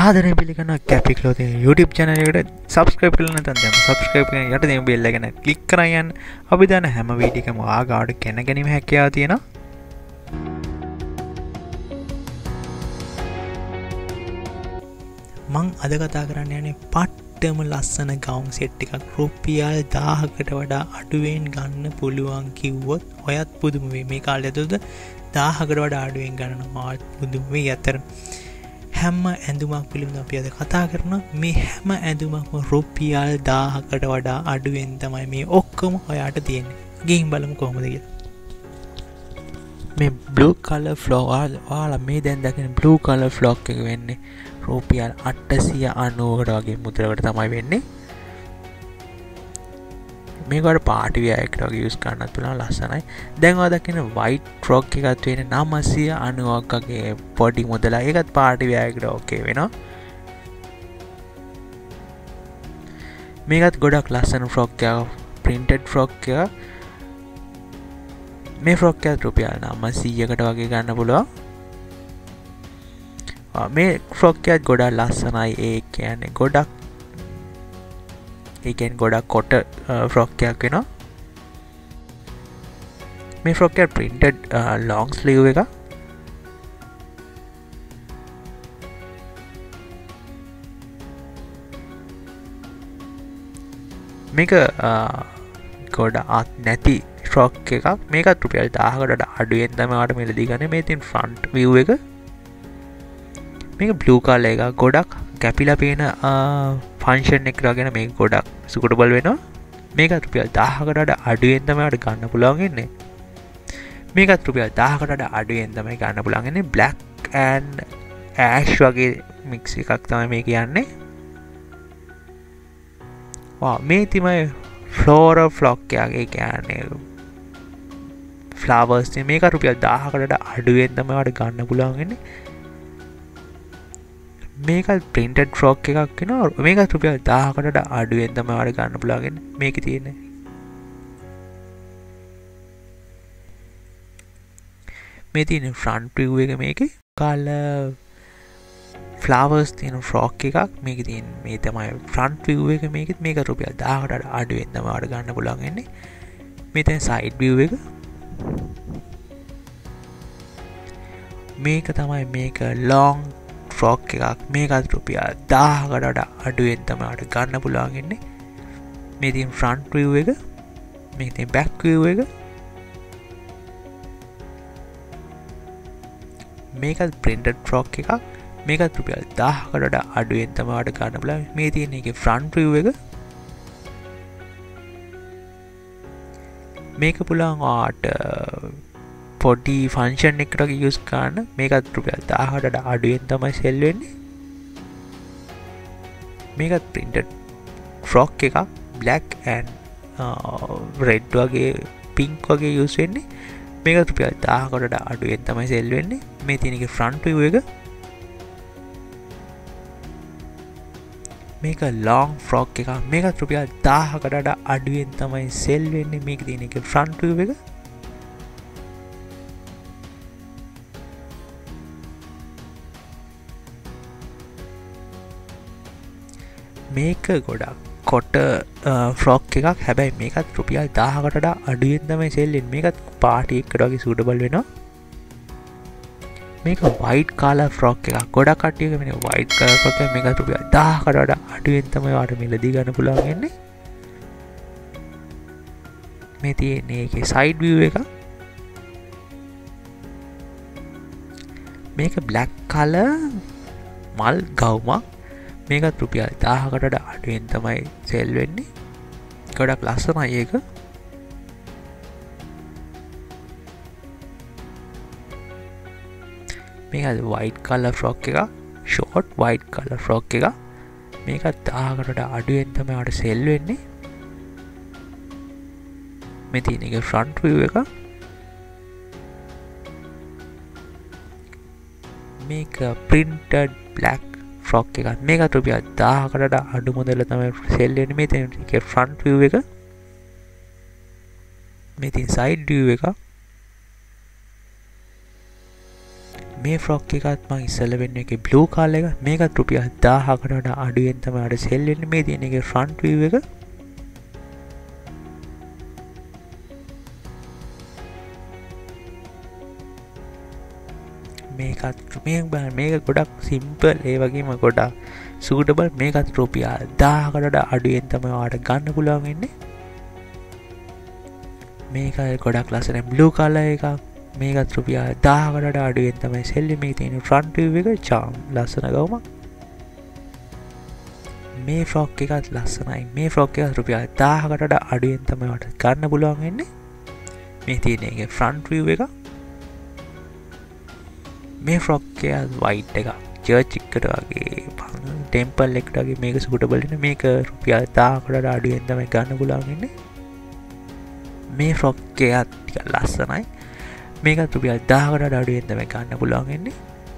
ආදරය පිළිගන්න කැපි ක්ලෝතින් YouTube channel එකට subscribe කරලා නැත්නම් දැන් subscribe කරගෙන යට තියෙන bell එක click කරන් යන්න. අපි දාන හැම වීඩියෝ එකම ආගාවට කැන ගැනීම හැකියාව තියෙනවා. මං අද කතා කරන්න යන්නේ පට්ටම ලස්සන ගවුම් සෙට් එකක් රුපියල් 1000කට වඩා අඩුවෙන් ගන්න පුළුවන් කිව්වොත් ඔයත් පුදුම වෙයි. මේ කාලේ ඇතුළත 1000කට වඩා අඩුවෙන් ගන්න මාත් පුදුම වෙයි. අතර හැම ඇඳුමක් පිළිබඳව අපි අද කතා කරනවා. මේ හැම ඇඳුමක්ම රුපියල් 1000කට වඩා අඩුවෙන් තමයි මේ ඔක්කොම ඔයාට තියෙන්නේ. ගිහින් බලමු කොහොමද කියලා. මේ blue color flock ඔයාලා මේ දැන් දකින blue color flock එක වෙන්නේ රුපියල් 890කට වගේ මුද්‍රකට තමයි වෙන්නේ. මේකට පාටි වෙයරකට වගේ යූස් කරන්නත් පුළුවන්, ලස්සනයි. දැන් ඔයා දකින white frock එකත් වෙන්නේ 990ක් වගේ පොඩි මුදලා. ඒකත් පාටි වෙයරකට ඕකේ වෙනවා. මේකත් ගොඩක් ලස්සන frock එකක්, printed frock එකක්. මේ frock එකත් රුපියල් 900කට වගේ ගන්න පුළුවන්. මේ ෆ්‍රොක් එකත් ගොඩක් ලස්සනයි. ඒ කියන්නේ ගොඩක් කොට ෆ්‍රොක් එකක් වෙනවා. මේ ෆ්‍රොක් එක printed long sleeve එක. මේක ගොඩ අත් නැති ෆ්‍රොක් එකක්. මේකත් රුපියල් 1000කට අඩුවෙන් තමයි ඔයාලට මිලදී ගන්න. මේ තියෙන front view එක. මේක blue color එක ගොඩක් කැපිලා පේන ෆන්ක්ෂන් එකක් දාගෙන මේක ගොඩක් සුටබල් වෙනවා. මේකත් රුපියල් 1000කට වඩා අඩුවෙන් තමයි ඔයාලට ගන්න පුළුවන් ඉන්නේ. මේකත් රුපියල් 1000කට වඩා අඩුවෙන් තමයි ගන්න පුළුවන් ඉන්නේ. black and ash වගේ mix එකක් තමයි මේ කියන්නේ. මේ තමයි floral flock එක. ඒ කියන්නේ flowers නේ. මේක රුපියල් 1000කට වඩා අඩුවෙන් තමයි ඔයාලට ගන්න පුළුවන් ඉන්නේ. මේකත් printed frock එකක් වෙනවා. මේකත් රුපියල් 1000කට වඩා අඩුවෙන් තමයි ඔයාලට ගන්න පුළුවන්. මේකේ තියෙන්නේ මේ තියෙන front view එක. මේකේ color flowers තියෙන frock එකක්. මේකේ තියෙන මේ තමයි front view එක. මේකෙත් මේක රුපියල් 1000කට වඩා අඩුවෙන් තමයි ඔයාලට ගන්න පුළුවන් වෙන්නේ. මේ තියෙන side view එක. මේක තමයි මේක long ෆ්‍රොක් එකක්. මේකත් රුපියල් 1000කට වඩා අඩුවෙන් තමයි ඔයාලට ගන්න පුළුවන් ඉන්නේ. මේ තියෙන front view එක, මේ තියෙන back view එක. මේකත් printed frock එකක්. මේකත් රුපියල් 1000කට වඩා අඩුවෙන් තමයි ඔයාලට ගන්න පුළුවන්. මේ තියෙන එකේ front view එක. මේක පුළුවන් ඔයාලට පොඩි ෆන්ක්ෂන් එකට වගේ යූස් කරන්න. මේකත් රුපියල් 1000කට වඩා අඩුවෙන් තමයි සෙල් වෙන්නේ. මේකත් printed frock එකක්. black and red වගේ pink වගේ යූස් වෙන්නේ. මේකත් රුපියල් 1000කට වඩා අඩුවෙන් තමයි සෙල් වෙන්නේ. මේ තියෙන එකේ front view එක. මේක long frock එකක්. මේකත් රුපියල් 1000කට වඩා අඩුවෙන් තමයි සෙල් වෙන්නේ. මේක තියෙන එකේ front view එක. මේක ගොඩක් කොට ෆ්‍රොක් එකක්. හැබැයි මේකත් රුපියල් 1000කට වඩා අඩුවෙන් තමයි සෙල් වෙන්නේ. මේකත් පාටි එකකට වගේ සූටබල් වෙනවා. මේක white color frock එකක්. ගොඩක් කට්ටියක මේ white color frock එක. මේකත් රුපියල් 1000කට වඩා අඩුවෙන් තමයි ඔයාලට මිලදී ගන්න පුළුවන් වෙන්නේ. මේ තියෙන්නේ ඒකේ side view එක. මේක black color මල් ගවුමක්. මේකත් රුපියල් 1000කට වඩා අඩුවෙන් තමයි සෙල් වෙන්නේ. ගොඩක් ලස්සනයි ඒක. මේකත් white color frock එකක්. short white color frock එකක්. මේකත් 1000කට වඩා අඩුවෙන් තමයි ඔයාලට සෙල් වෙන්නේ. මේ තියෙන එක front view එක. මේක printed black ෆ්‍රොක් එකක්. මේකත් රුපියල් 1000කට වඩා අඩු මුදල තමයි සෙල් වෙන්නේ. මේ තියෙන එකේ front view එක. මේ තියෙන side view එක. මේ ෆ්‍රොක් එකත් මම ඉස්සෙල්ලා වෙන්න එකේ බ්ලූ කලර් එක. මේකත් රුපියල් 1000කට වඩා අඩුවෙන් තමයි අර සෙල් වෙන්නේ. මේ තියෙන එකේ ෆ්‍රන්ට් view එක. මේක ගොඩක් සිම්පල් ඒ වගේම ගොඩක් සූටබල්. මේකත් රුපියල් 1000කට වඩා අඩුවෙන් තමයි ඔයාලට ගන්න පුළුවන් වෙන්නේ. මේක ගොඩක් ලස්සන බ්ලූ කලර් එකක්. මේකත් රුපියල් 1000කට වඩා අඩුවෙන් තමයි සෙල් වෙන්නේ. මේක තියෙන ෆ්‍රන්ට් view එක charm ලස්සන ගවුමක්. මේ ෆ්‍රොක් එකත් ලස්සනයි. මේ ෆ්‍රොක් එක රුපියල් 1000කට වඩා අඩුවෙන් තමයි ඔයාලට ගන්න පුළුවන් වෙන්නේ. මේ තියෙන එකේ ෆ්‍රන්ට් view එක. මේ ෆ්‍රොක් එක වයිට් එක චර්ච් එකට වගේ ටෙම්පල් එකට වගේ මේක සූටබල් වෙන. මේක රුපියල් 1000කට වඩා අඩුවෙන් තමයි ගන්න පුළුවන් වෙන්නේ. මේ ෆ්‍රොක් එකත් ටිකක් ලස්සනයි. මේකත් රුපියල් 1000කට වඩා අඩුවෙන් තමයි ගන්න පුළුවන් වෙන්නේ.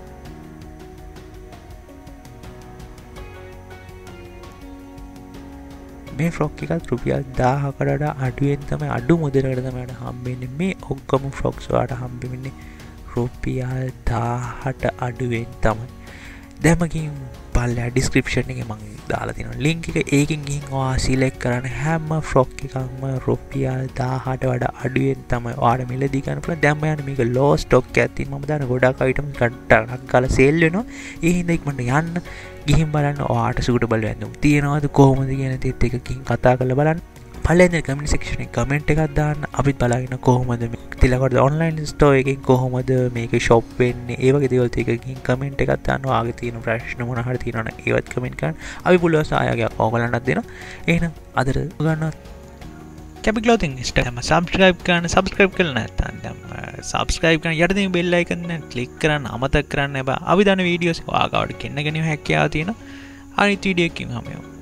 මේ ෆ්‍රොක් එකත් රුපියල් 1000කට වඩා අඩුවෙන් තමයි අඩු මුදලකට තමයි හම්බෙන්නේ. මේ ඔක්කොම ෆ්‍රොක්ස් වලට හම්බෙන්නේ රුපියල් 1000ට අඩුවෙන් තමයි. දැමකින් පල්ලා ඩිස්ක්‍රිප්ෂන් එකේ මම දාලා තියෙනවා ලින්ක් එක. ඒකෙන් ගිහින් ඔයා සිලෙක්ට් කරන්න හැම ෆ්‍රොක් එකක්ම රුපියල් 1000ට වඩා අඩුවෙන් තමයි ඔයාලා මිලදී ගන්න පුළුවන්. දැන් මම යන්නේ මේක ලෝ ස්ටොක් එකක් තියෙන. මම දාන ගොඩක් අයිටම්ස් ගන්න කාලා සේල් වෙනවා. ඒ හින්දා ඉක්මනට යන්න ගිහින් බලන්න ඔයාට සූටබල් වෙන්නේ තියෙනවද කොහොමද කියන තේත් එකකින් කතා කරලා බලන්න. පල්ලෙන් කමෙන්ට් සෙක්ෂන් එකේ කමෙන්ට් එකක් දාන්න. අපිත් බලාගෙන කොහොමද මේ තිලකට ඔන්ලයින් ස්ටෝර් එකකින් කොහොමද මේක ෂොප් වෙන්නේ ඒ වගේ දේවල් ටිකකින් කමෙන්ට් එකක් දාන්න. ඔයාගේ තියෙන ප්‍රශ්න මොන හරි තියෙනවනම් ඒවත් කමෙන්ට් කරන්න. අපි පුළුවන් සහයෝගයක් ඕගලන්ටත් දෙනවා. එහෙනම් අදට ගන්නවා කැපි ක්ලොතින් ඉන්ස්ටාග්‍රෑම සබ්ස්ක්‍රයිබ් කරන්න නැත්නම් දැන් සබ්ස්ක්‍රයිබ් කරන්න යට තියෙන බෙල් අයිකන් එක ක්ලික් කරන්න අමතක කරන්න එපා. අපි දාන වීඩියෝස් ඔයාගාවට ගෙන්නගෙන හැකියාව තියෙනවා. අනිත් වීඩියෝ එකකින් හමු.